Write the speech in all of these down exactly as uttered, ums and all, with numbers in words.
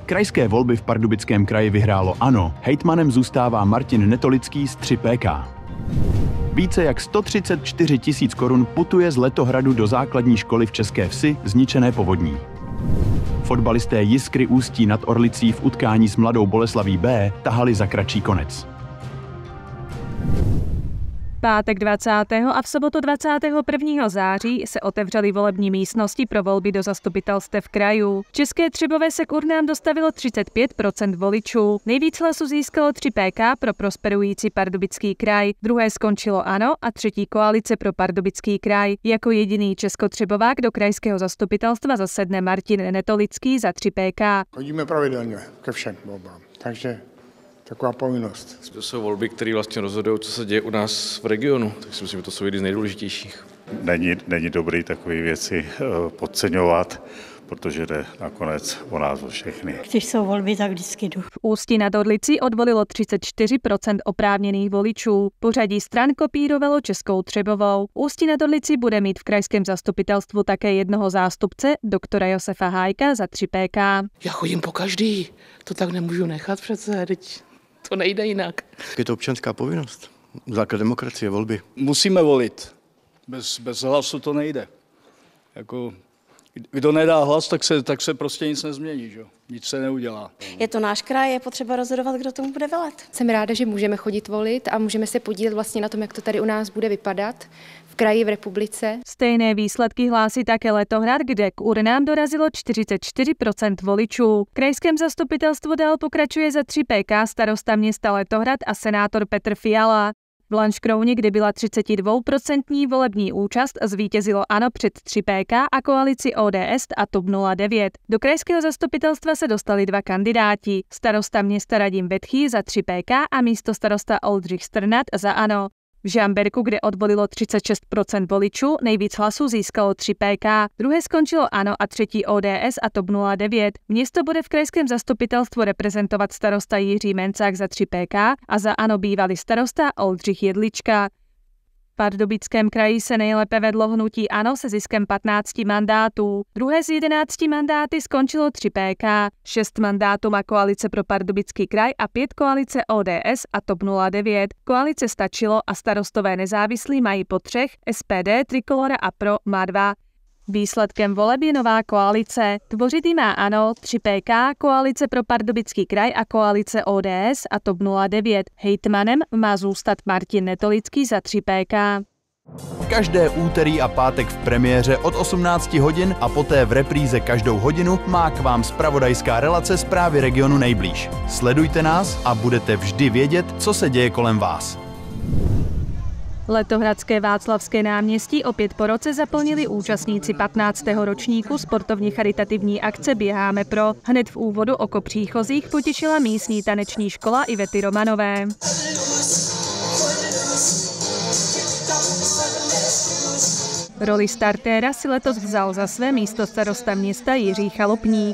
Krajské volby v Pardubickém kraji vyhrálo ANO. Hejtmanem zůstává Martin Netolický z tři P K. Více jak sto třicet čtyři tisíc korun putuje z Letohradu do základní školy v České Vsi zničené povodní. Fotbalisté Jiskry Ústí nad Orlicí v utkání s Mladou Boleslaví B tahali za kratší konec. Pátek dvacátého a v sobotu dvacátého prvního září se otevřely volební místnosti pro volby do zastupitelstev krajů. V České Třebové se k urnám dostavilo třicet pět procent voličů. Nejvíc hlasů získalo tři P K pro prosperující Pardubický kraj, druhé skončilo ANO a třetí koalice pro Pardubický kraj. Jako jediný českotřebovák do krajského zastupitelstva zasedne Martin Netolický za tři P K. Chodíme pravidelně ke všem volbám, takže taková povinnost. To jsou volby, které vlastně rozhodují, co se děje u nás v regionu, tak si myslím, že to jsou jedny z nejdůležitějších. Není, není dobrý takové věci podceňovat, protože jde nakonec o nás o všechny. Když jsou volby, tak vždycky jdu. V Ústí nad Orlicí odvolilo třicet čtyři procent oprávněných voličů. Pořadí stran kopírovalo Českou Třebovou. Ústí nad Orlicí bude mít v krajském zastupitelstvu také jednoho zástupce, doktora Josefa Hájka za tři P K. Já chodím po každý, to tak nemůžu nechat přece, teď to nejde jinak. Je to občanská povinnost, základ demokracie, volby. Musíme volit, bez, bez hlasu to nejde. Jako, kdo nedá hlas, tak se, tak se prostě nic nezmění, že? Nic se neudělá. Je to náš kraj, je potřeba rozhodovat, kdo tomu bude velet. Jsem ráda, že můžeme chodit volit a můžeme se podílet vlastně na tom, jak to tady u nás bude vypadat v kraji, v republice. Stejné výsledky hlásí také Letohrad, kde k urnám dorazilo čtyřicet čtyři procent voličů. V krajském zastupitelstvu dál pokračuje za tři P K starosta města Letohrad a senátor Petr Fiala. V Lanškrouni, kde byla třicetidvouprocentní volební účast, zvítězilo ANO před tři P K a koalici O D S a TOP nula devět. Do krajského zastupitelstva se dostali dva kandidáti. Starosta města Radim Betchý za tři P K a místostarosta Oldřich Strnad za ANO. V Žamberku, kde odvolilo třicet šest procent voličů, nejvíc hlasů získalo tři P K. Druhé skončilo ANO a třetí O D S a TOP nula devět. Město bude v krajském zastupitelstvu reprezentovat starosta Jiří Mencák za tři P K a za ANO bývalý starosta Oldřich Jedlička. V Pardubickém kraji se nejlépe vedlo hnutí ANO se ziskem patnácti mandátů. Druhé z jedenácti mandáty skončilo tři P K. Šest mandátů má koalice pro Pardubický kraj a pět koalice O D S a TOP nula devět. Koalice Stačilo a Starostové nezávislí mají po třech, S P D, Trikolora a Pro má dva. Výsledkem voleb je nová koalice. Tvořit ji má ANO, tři P K, koalice pro Pardubický kraj a koalice O D S a TOP nula devět. Hejtmanem má zůstat Martin Netolický za tři P K. Každé úterý a pátek v premiéře od osmnácti hodin a poté v repríze každou hodinu má k vám zpravodajská relace Zprávy regionu nejblíž. Sledujte nás a budete vždy vědět, co se děje kolem vás. Letohradské Václavské náměstí opět po roce zaplnili účastníci patnáctého ročníku sportovně charitativní akce Běháme pro. Hned v úvodu oko příchozích potěšila místní taneční škola Ivety Romanové. Roli startéra si letos vzal za své místostarosta města Jiří Chalupník.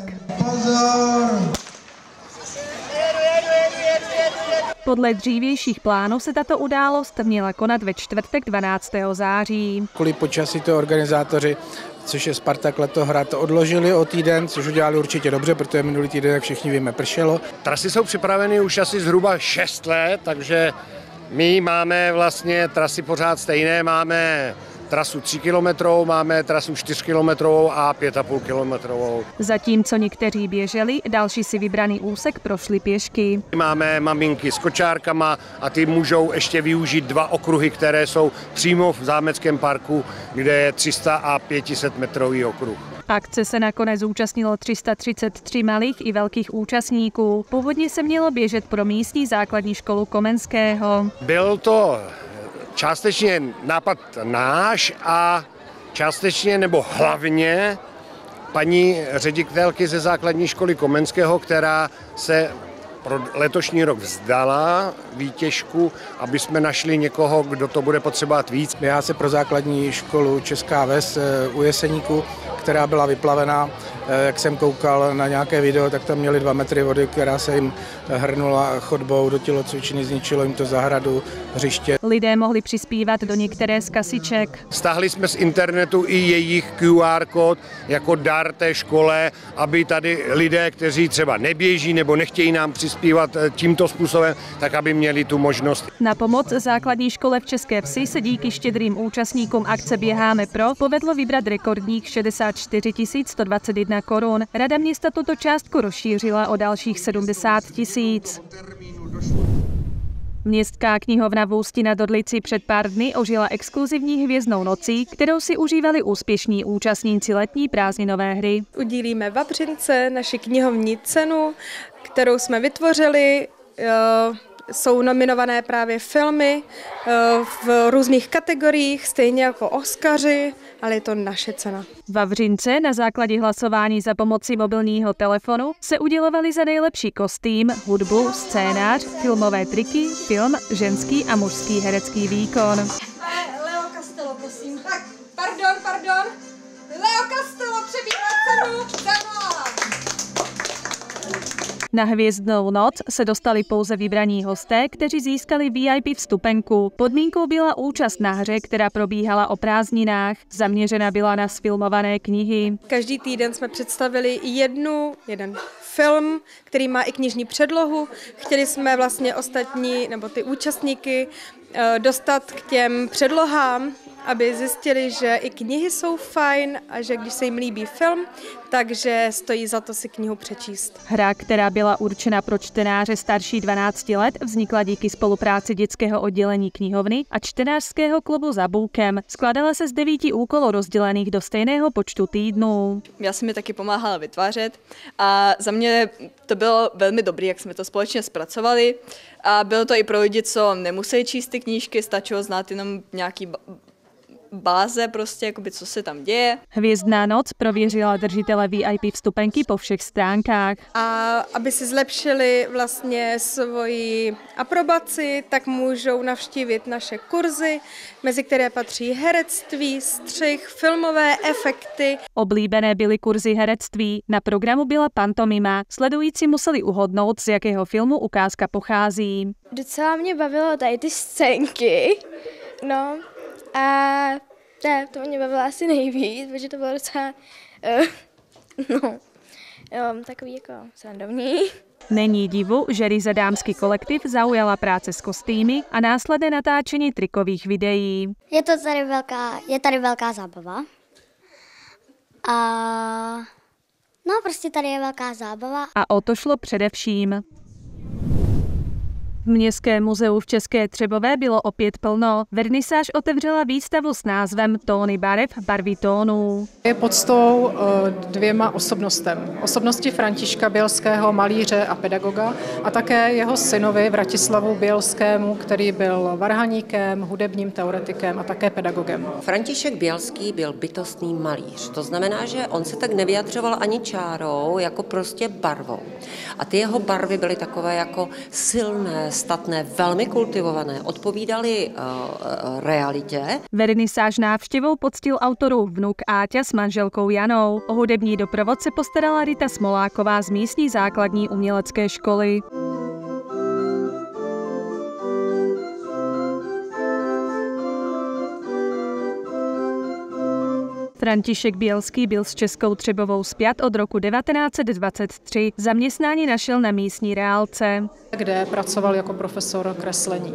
Podle dřívějších plánů se tato událost měla konat ve čtvrtek dvanáctého září. Kvůli počasí to organizátoři, což je Spartak Letohrad, odložili o týden, což udělali určitě dobře, protože minulý týden, jak všichni víme, pršelo. Trasy jsou připraveny už asi zhruba šest let, takže my máme vlastně trasy pořád stejné, máme trasu tři kilometrovou, máme trasu čtyři kilometrovou a pět a půl kilometrovou. Zatímco někteří běželi, další si vybraný úsek prošli pěšky. Máme maminky s kočárkama a ty můžou ještě využít dva okruhy, které jsou přímo v zámeckém parku, kde je tři sta a pět set metrový okruh. Akce se nakonec zúčastnilo tři sta třicet tři malých i velkých účastníků. Původně se mělo běžet pro místní základní školu Komenského. Byl to částečně nápad náš a částečně nebo hlavně paní ředitelky ze základní školy Komenského, která se pro letošní rok vzdala výtěžku, aby jsme našli někoho, kdo to bude potřebovat víc. Já se pro základní školu Česká Ves u Jeseníku, která byla vyplavená. Jak jsem koukal na nějaké video, tak tam měli dva metry vody, která se jim hrnula chodbou do tělocvičny, zničilo jim to zahradu, hřiště. Lidé mohli přispívat do některé z kasiček. Stáhli jsme z internetu i jejich Q R kód jako dar té škole, aby tady lidé, kteří třeba neběží nebo nechtějí nám přispívat tímto způsobem, tak aby měli tu možnost. Na pomoc základní škole v České Vsi se díky štědrým účastníkům akce Běháme pro povedlo vybrat rekordních šedesát čtyři tisíc sto dvacet jedna korun. Rada města tuto částku rozšířila o dalších sedmdesát tisíc. Městská knihovna v Ústí nad Orlicí před pár dny ožila exkluzivní hvězdnou nocí, kterou si užívali úspěšní účastníci letní prázdninové hry. Udílíme Vavřince naši knihovní cenu, kterou jsme vytvořili. Jsou nominované právě filmy v různých kategoriích, stejně jako Oscaři, ale je to naše cena. Vavřince na základě hlasování za pomoci mobilního telefonu se udělovaly za nejlepší kostým, hudbu, scénář, filmové triky, film, ženský a mužský herecký výkon. Leo Castello, prosím. Tak, pardon, pardon. Leo Castello přebírá cenu, zavolám. Na hvězdnou noc se dostali pouze vybraní hosté, kteří získali V I P vstupenku. Podmínkou byla účast na hře, která probíhala o prázdninách. Zaměřena byla na sfilmované knihy. Každý týden jsme představili jednu, jeden film, který má i knižní předlohu. Chtěli jsme vlastně ostatní, nebo ty účastníky, dostat k těm předlohám, aby zjistili, že i knihy jsou fajn a že když se jim líbí film, takže stojí za to si knihu přečíst. Hra, která byla určena pro čtenáře starší dvanácti let, vznikla díky spolupráci dětského oddělení knihovny a čtenářského klubu Za bůkem. Skladala se z devíti úkolů rozdělených do stejného počtu týdnů. Já jsem mi taky pomáhala vytvářet a za mě to bylo velmi dobré, jak jsme to společně zpracovali. A bylo to i pro lidi, co nemusí číst ty knížky, stačilo znát jenom nějaký báze, prostě, jakoby, co se tam děje. Hvězdná noc prověřila držitele V I P vstupenky po všech stránkách. A aby si zlepšili vlastně svoji aprobaci, tak můžou navštívit naše kurzy, mezi které patří herectví, střih, filmové efekty. Oblíbené byly kurzy herectví. Na programu byla pantomima. Sledující museli uhodnout, z jakého filmu ukázka pochází. Docela mě bavilo tady ty scénky. No, a ne, to mě bavilo asi nejvíc, protože to bylo docela, uh, no, um, takový jako srandovní. Není divu, že ryze dámský kolektiv zaujala práce s kostýmy a následné natáčení trikových videí. Je to tady velká, je tady velká zábava. A no, prostě tady je velká zábava. A o to šlo především. V Městském muzeu v České Třebové bylo opět plno. Vernisáž otevřela výstavu s názvem Tóny barev, barvy tónů. Je podstou dvěma osobnostem. Osobnosti Františka Bělského, malíře a pedagoga, a také jeho synovi Vratislavu Bělskému, který byl varhaníkem, hudebním teoretikem a také pedagogem. František Bělský byl bytostný malíř. To znamená, že on se tak nevyjadřoval ani čárou, jako prostě barvou. A ty jeho barvy byly takové jako silné, statné, velmi kultivované, odpovídaly uh, realitě. Vernisáž návštěvou poctil autorův vnuk Áťa s manželkou Janou. O hudební doprovod se postarala Rita Smoláková z místní základní umělecké školy. František Bělský byl s Českou Třebovou spjat od roku devatenáct set dvacet tři. Zaměstnání našel na místní reálce, kde pracoval jako profesor kreslení.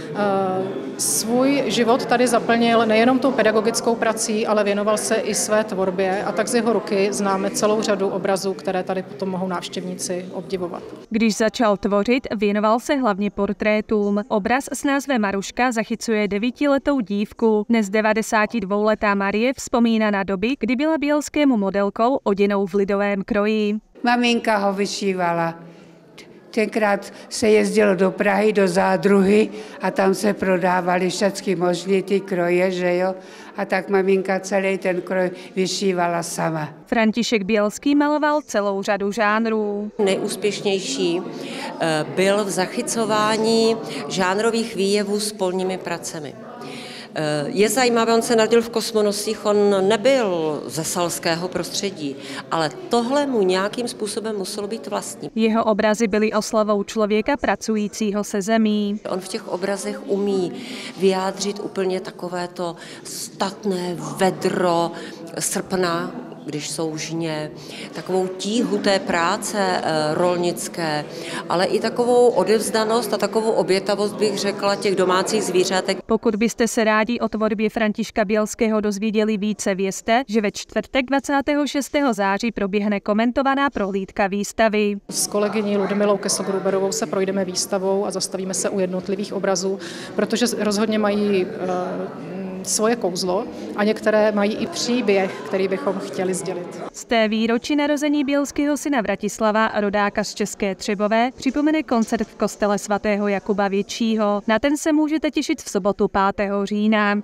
Svůj život tady zaplnil nejenom tou pedagogickou prací, ale věnoval se i své tvorbě a tak z jeho ruky známe celou řadu obrazů, které tady potom mohou návštěvníci obdivovat. Když začal tvořit, věnoval se hlavně portrétům. Obraz s názvem Maruška zachycuje devítiletou dívku. Dnes devadesátidvouletá Marie vzpomíná na doby, kdy byla Bělskému modelkou oděnou v lidovém kroji. Maminka ho vyšívala. Tenkrát se jezdilo do Prahy, do Zádruhy a tam se prodávaly všechny možné ty kroje, že jo? A tak maminka celý ten kroj vyšívala sama. František Bělský maloval celou řadu žánrů. Nejúspěšnější byl v zachycování žánrových výjevů s polními pracemi. Je zajímavé, on se narodil v Kosmonosích, on nebyl ze salského prostředí, ale tohle mu nějakým způsobem muselo být vlastní. Jeho obrazy byly oslavou člověka pracujícího se zemí. On v těch obrazech umí vyjádřit úplně takové to statné vedro srpna, když jsou žně, takovou tíhu té práce rolnické, ale i takovou odevzdanost a takovou obětavost, bych řekla, těch domácích zvířátek. Pokud byste se rádi o tvorbě Františka Bělského dozvěděli více, vězte, že ve čtvrtek dvacátého šestého září proběhne komentovaná prohlídka výstavy. S kolegyní Ludmilou Kesl-Gruberovou se projdeme výstavou a zastavíme se u jednotlivých obrazů, protože rozhodně mají uh, svoje kouzlo a některé mají i příběh, který bychom chtěli sdělit. Z té výročí narození Bělského syna Vratislava, rodáka z České Třebové, připomene koncert v kostele svatého Jakuba Většího. Na ten se můžete těšit v sobotu pátého října.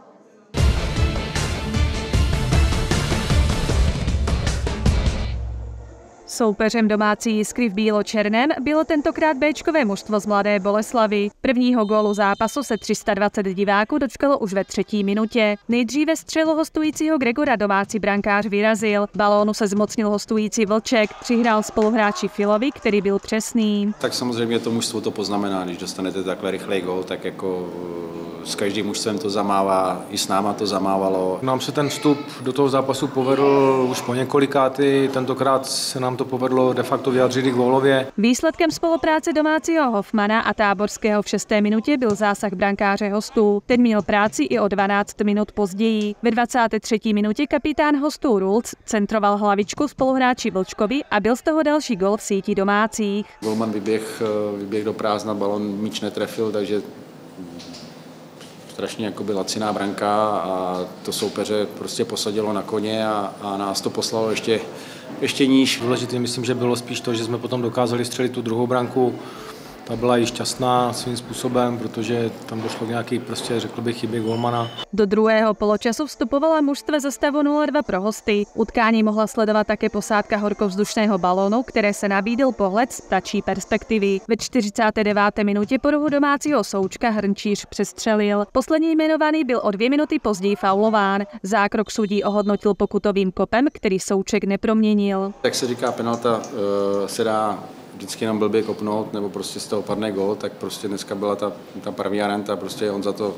Soupeřem domácí Jiskry v bílo-černém bylo tentokrát béčkové mužstvo z Mladé Boleslavi. Prvního gólu zápasu se tři sta dvacet diváků dočkalo už ve třetí minutě. Nejdříve střelu hostujícího Gregora domácí brankář vyrazil. Balónu se zmocnil hostující Vlček, přihrál spoluhráči Filovi, který byl přesný. Tak samozřejmě to mužstvo to poznamená, když dostanete takhle rychlej gól, tak jako s každým mužstvem to zamává, i s náma to zamávalo. Nám se ten vstup do toho zápasu povedl už po několikáty, tentokrát se nám to povedlo de facto vyjádřit i gólově. Výsledkem spolupráce domácího Hofmana a Táborského v šesté minutě byl zásah brankáře hostů. Ten měl práci i o dvanáct minut později. Ve dvacáté třetí minutě kapitán hostů Rulc centroval hlavičku spoluhráči Vlčkovi a byl z toho další gól v síti domácích. Golman vyběh, vyběh do prázdna, balon míč netrefil, takže strašně jakoby laciná branka a to soupeře prostě posadilo na koně a, a nás to poslalo ještě, ještě níž. Důležité myslím, že bylo spíš to, že jsme potom dokázali střelit tu druhou branku. Ta byla i šťastná svým způsobem, protože tam došlo k nějaký, prostě řekl bych, chybě golmana. Do druhého poločasu vstupovala mužstva za stavu nula dva pro hosty. Utkání mohla sledovat také posádka horkovzdušného balónu, které se nabídl pohled z ptačí perspektivy. Ve čtyřicáté deváté minutě po rohu domácího Součka Hrnčíř přestřelil. Poslední jmenovaný byl o dvě minuty později faulován. Zákrok sudí ohodnotil pokutovým kopem, který Souček neproměnil. Jak se říká, penalta uh, se dá vždycky nám blbě kopnout, nebo prostě z toho padne gól, tak prostě dneska byla ta, ta první varianta, prostě on za to uh,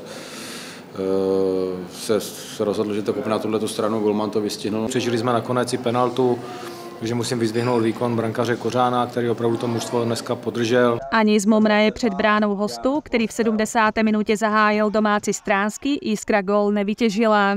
se, se rozhodl, že to kopne na tuhletu stranu, golman to vystihnul. Přežili jsme nakonec i penaltu, takže musím vyzdvihnout výkon brankaře Kořána, který opravdu to mužstvo dneska podržel. Anis Mumra je před bránou hostů, který v sedmdesáté minutě zahájil domácí Stránský, Jiskra gól nevytěžila.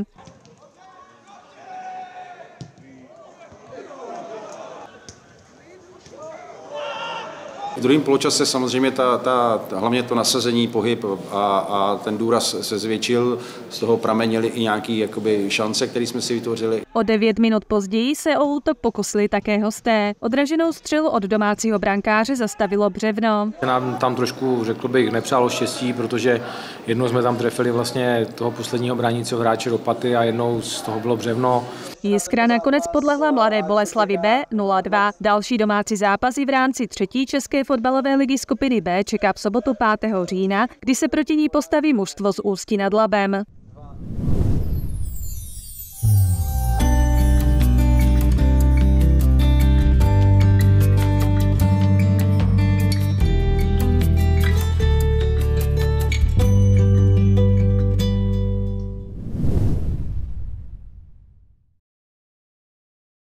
V druhém poločase samozřejmě ta, ta, hlavně to nasazení, pohyb a, a ten důraz se zvětšil, z toho pramenily i nějaké jakoby šance, které jsme si vytvořili. O devět minut později se o útok pokusili také hosté. Odraženou střelu od domácího brankáře zastavilo Břevno. Nám tam trošku, řekl bych, nepřálo štěstí, protože jednou jsme tam trefili vlastně toho posledního bránícího hráče do paty a jednou z toho bylo Břevno. Jiskra nakonec podlehla Mladé Boleslavi B nula dva. Další domácí zápasy v rámci třetí české fotbalové ligy skupiny B čeká v sobotu pátého října, kdy se proti ní postaví mužstvo z Ústí nad Labem.